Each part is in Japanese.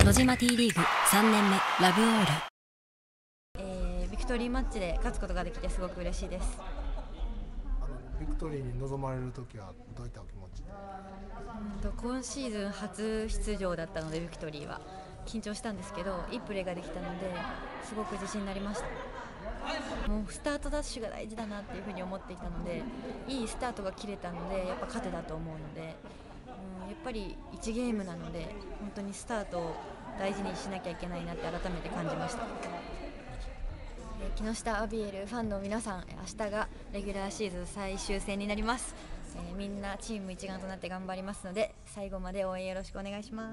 野島 T リーグ3年目ラブオール。 ビクトリーマッチで勝つことができてすごく嬉しいです。 ビクトリーに臨まれるときはどういったお気持ちで？ 今シーズン初出場だったのでビクトリーは緊張したんですけど、いいプレーができたのですごく自信になりました。もうスタートダッシュが大事だなっていうふうに思っていたので、いいスタートが切れたのでやっぱ勝てだと思うので、やっぱり1ゲームなので本当にスタートを大事にしなきゃいけないなって改めて感じました。木下アビエルファンの皆さん、明日がレギュラーシーズン最終戦になります。みんなチーム一丸となって頑張りますので、最後まで応援よろしくお願いします。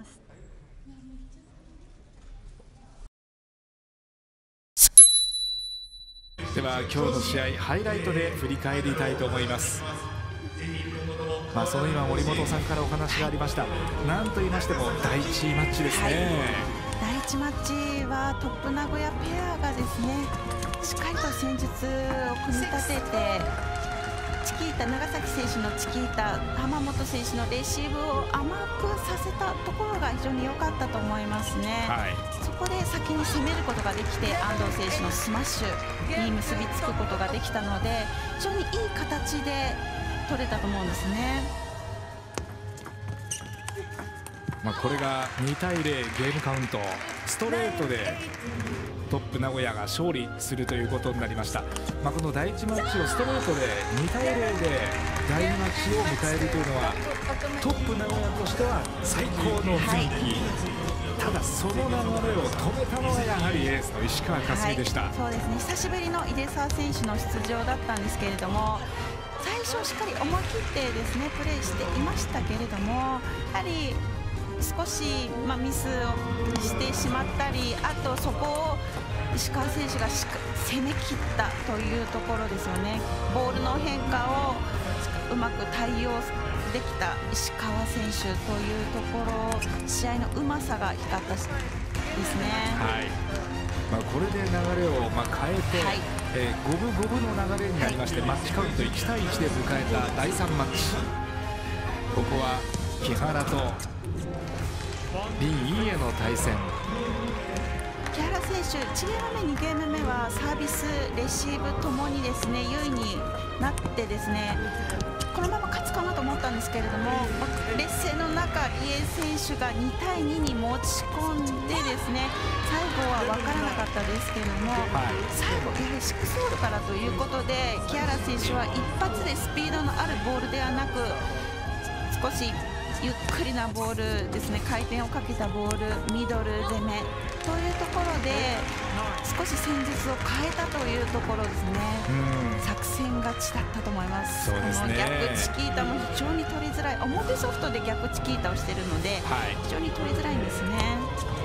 では今日の試合ハイライトで振り返りたいと思います。その今森本さんからお話がありました、なんと言いましても第1マッチですね。 第1マッチはトップ名古屋ペアがですね、しっかりと戦術を組み立てて、チキータ、長崎選手のチキータ、浜本選手のレシーブを甘くさせたところが非常に良かったと思いますね。そこで先に攻めることができて、安藤選手のスマッシュに結びつくことができたので、非常にいい形で取れたと思うんですね。 これが2対0ゲームカウント、ストレートでトップ名古屋が勝利するということになりました。この第1マッチをストレートで2対0で第2マッチを迎えるというのは、トップ名古屋としては最高の雰囲気、ただその流れを止めたのはやはりエースの石川佳純でした。 そうですね、久しぶりの出沢選手の出場だったんですけれども、最初しっかり思い切ってですねプレーしていましたけれども、やはり少しミスをしてしまったり、あとそこを石川選手が攻め切ったというところですよね。ボールの変化をうまく対応できた石川選手というところ、試合のうまさが光ったですね。 これで流れを変えて、五分五分の流れになりまして、マッチカウント1対1で迎えた第3マッチ。ここは木原と林井への対戦。 木原選手、1ゲーム目、2ゲーム目はサービス、レシーブともにですね優位になってですね、このまま勝つかなと思ったんですけれども、劣勢の中、リエ選手が2対2に持ち込んでですね、最後は分からなかったですけれども、最後、やはり6ホールからということで、木原選手は一発でスピードのあるボールではなく、少しゆっくりなボールですね、回転をかけたボール、ミドル攻めというところで少し戦術を変えたというところですね。作戦勝ちだったと思います。この逆チキータも非常に取りづらい、表ソフトで逆チキータをしているので、非常に取りづらいんですね。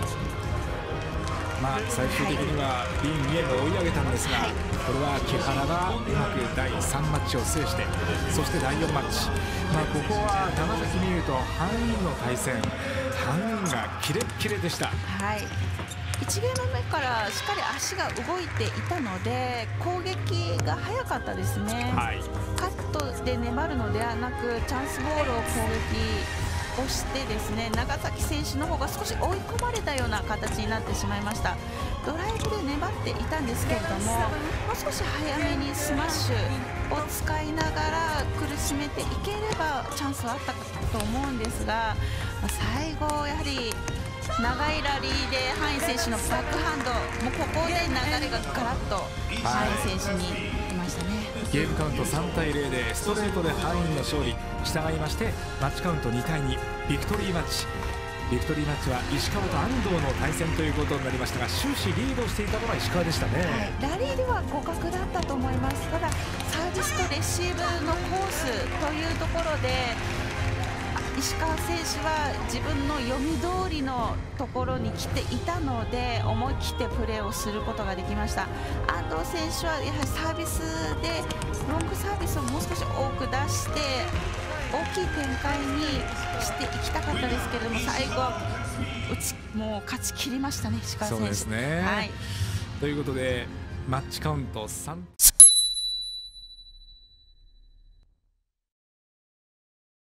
最終的には林井へ追い上げたんですが、これは木原がうまく第3マッチを制して、そして第4マッチ、ここは長崎美優とハン・インの対戦、ハン・インがキレッキレでした。 1ゲーム目からしっかり足が動いていたので、攻撃が早かったですね。カットで粘るのではなく、チャンスボールを攻撃をしてですね、長崎選手の方が少し追い込まれたような形になってしまいました。ドライブで粘っていたんですけれども、もう少し早めにスマッシュを使いながら苦しめていければチャンスはあったかと思うんですが、最後やはり長いラリーでハイン選手のバックハンド、もうここで流れがガラッとハイン選手に来ましたね。 ゲームカウント3対0でストレートでハインの勝利、従いましてマッチカウント2対2、ビクトリーマッチ。ビクトリーマッチは石川と安藤の対戦ということになりましたが、終始リードしていたのは石川でしたね。 ラリーでは互角だったと思います。ただサービスとレシーブのコースというところで、石川選手は自分の読み通りのところに来ていたので、思い切ってプレーをすることができました。安藤選手はやはりサービスでロングサービスをもう少し多く出して大きい展開にしていきたかったですけれども、最後もう勝ち切りましたね、石川選手。 そうですね、ということでマッチカウント3。